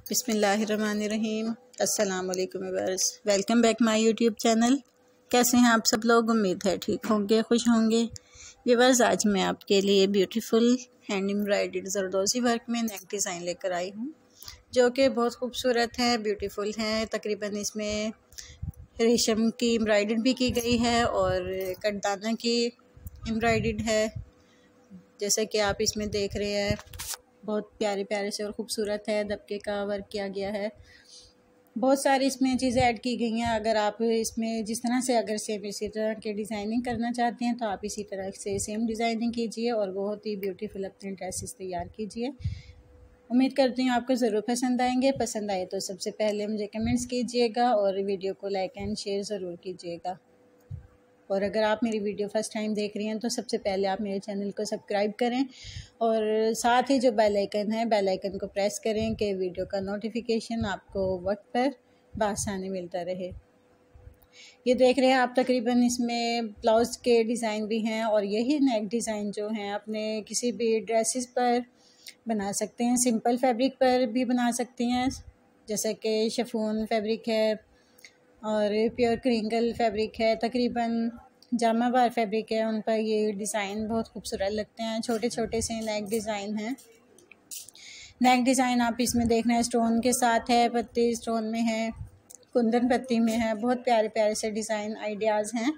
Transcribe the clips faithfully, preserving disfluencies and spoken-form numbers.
बिस्मिल्लाहिर्रहमानिर्रहीम। अस्सलाम वालेकुम viewers, welcome back my YouTube channel. कैसे हैं आप सब लोग? उम्मीद है ठीक होंगे, खुश होंगे। व्यूअर्स, आज मैं आपके लिए ब्यूटीफुल हैंड एम्ब्रॉयडर्ड जरदोज़ी वर्क में नेक डिज़ाइन लेकर आई हूँ, जो कि बहुत खूबसूरत है, ब्यूटीफुल है। तकरीबन इसमें रेशम की एम्ब्रॉयडरी भी की गई है और कटदाना की एम्ब्रॉयडर्ड है, जैसे कि आप इसमें देख रहे हैं। बहुत प्यारे प्यारे से और ख़ूबसूरत है, दबके का वर्क किया गया है। बहुत सारी इसमें चीज़ें ऐड की गई हैं। अगर आप इसमें जिस तरह से अगर सेम इसी तरह के डिज़ाइनिंग करना चाहते हैं तो आप इसी तरह से सेम डिज़ाइनिंग कीजिए और बहुत ही ब्यूटीफुल अपने ड्रेसेस तैयार कीजिए। उम्मीद करती हूँ आपको ज़रूर पसंद आएंगे। पसंद आए तो सबसे पहले मुझे कमेंट्स कीजिएगा और वीडियो को लाइक एंड शेयर ज़रूर कीजिएगा। और अगर आप मेरी वीडियो फर्स्ट टाइम देख रही हैं तो सबसे पहले आप मेरे चैनल को सब्सक्राइब करें और साथ ही जो बेल आइकन है, बेल आइकन को प्रेस करें कि वीडियो का नोटिफिकेशन आपको वक्त पर बआसानी मिलता रहे। ये देख रहे हैं आप, तकरीबन इसमें ब्लाउज़ के डिज़ाइन भी हैं और यही नेक डिज़ाइन जो हैं अपने किसी भी ड्रेसेस पर बना सकते हैं। सिंपल फैब्रिक पर भी बना सकती हैं, जैसे कि शिफॉन फैब्रिक है और प्योर क्रिंकल फैब्रिक है, तकरीबन जामावार फैब्रिक है, उन पर ये डिज़ाइन बहुत खूबसूरत लगते हैं। छोटे छोटे से नेक डिज़ाइन हैं। नेक डिज़ाइन आप इसमें देखना है, स्टोन के साथ है, पत्ती स्टोन में है, कुंदन पत्ती में है। बहुत प्यारे प्यारे से डिज़ाइन आइडियाज़ हैं।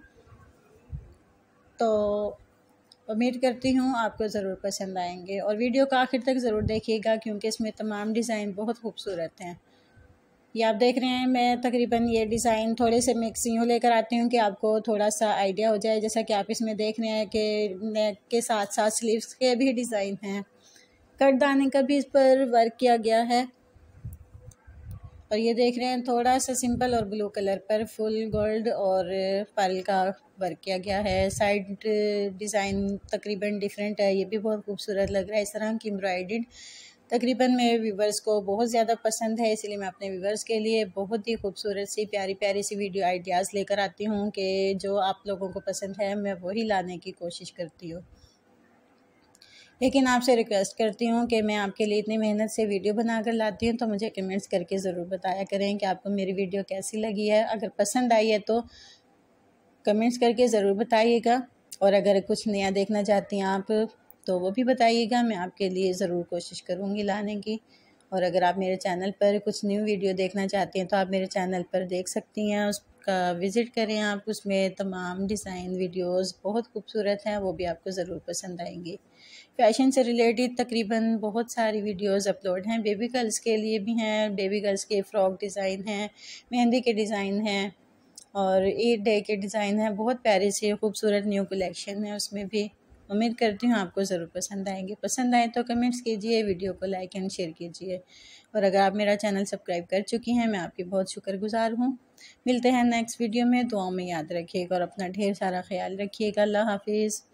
तो उम्मीद करती हूँ आपको ज़रूर पसंद आएंगे और वीडियो का आखिर तक ज़रूर देखिएगा, क्योंकि इसमें तमाम डिज़ाइन बहुत खूबसूरत हैं। ये आप देख रहे हैं, मैं तकरीबन ये डिज़ाइन थोड़े से मिक्स यूँ लेकर आती हूँ कि आपको थोड़ा सा आइडिया हो जाए। जैसा कि आप इसमें देख रहे हैं कि नेक के साथ साथ स्लीव्स के भी डिज़ाइन हैं, कटदाने का भी इस पर वर्क किया गया है। और ये देख रहे हैं, थोड़ा सा सिंपल और ब्लू कलर पर फुल गोल्ड और पर्ल का वर्क किया गया है। साइड डिज़ाइन तकरीबन डिफरेंट है, ये भी बहुत खूबसूरत लग रहा है। इस तरह की एम्ब्रॉयडर्ड तकरीबन मेरे व्यूवर्स को बहुत ज़्यादा पसंद है, इसलिए मैं अपने व्यूवर्स के लिए बहुत ही खूबसूरत सी प्यारी प्यारी सी वीडियो आइडियाज़ लेकर आती हूँ कि जो आप लोगों को पसंद है मैं वही लाने की कोशिश करती हूँ। लेकिन आपसे रिक्वेस्ट करती हूँ कि मैं आपके लिए इतनी मेहनत से वीडियो बना कर लाती हूँ, तो मुझे कमेंट्स करके ज़रूर बताया करें कि आपको मेरी वीडियो कैसी लगी है। अगर पसंद आई है तो कमेंट्स करके ज़रूर बताइएगा, और अगर कुछ नया देखना चाहती हैं आप तो वो भी बताइएगा, मैं आपके लिए ज़रूर कोशिश करूँगी लाने की। और अगर आप मेरे चैनल पर कुछ न्यू वीडियो देखना चाहती हैं तो आप मेरे चैनल पर देख सकती हैं, उसका विज़िट करें आप। उसमें तमाम डिज़ाइन वीडियोस बहुत खूबसूरत हैं, वो भी आपको ज़रूर पसंद आएंगी। फ़ैशन से रिलेटेड तकरीबन बहुत सारी वीडियोस अपलोड हैं, बेबी गर्ल्स के लिए भी हैं, बेबी गर्ल्स के फ़्रॉक डिज़ाइन हैं, मेहंदी के डिज़ाइन हैं और ईद डे के डिज़ाइन हैं। बहुत प्यारे से खूबसूरत न्यू कलेक्शन है उसमें भी। उम्मीद करती हूँ आपको ज़रूर पसंद आएंगे। पसंद आए तो कमेंट्स कीजिए, वीडियो को लाइक एंड शेयर कीजिए। और अगर आप मेरा चैनल सब्सक्राइब कर चुकी हैं, मैं आपकी बहुत शुक्रगुजार हूँ। मिलते हैं नेक्स्ट वीडियो में। दुआओं में याद रखिएगा और अपना ढेर सारा ख्याल रखिएगा। अल्लाह हाफिज़।